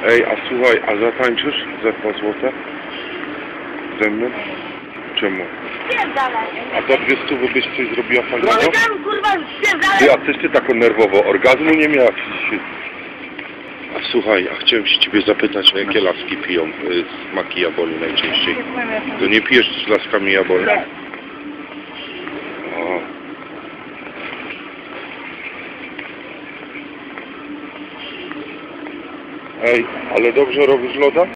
Ej, a słuchaj, a zatańczysz za 2 złote? Ze mną? Czemu? Spierdalaj. A za 200 byś coś zrobiła fajnego? Powiedziałem, kurwa, spierdalaj. Ty, a coś ty tak nerwowo, orgazmu nie miałaś dzisiaj? A słuchaj, a chciałem się ciebie zapytać, o jakie laski piją smaki jabłoni najczęściej? To nie pijesz z laskami jabłoni? O. Ej, ale dobrze robisz loda?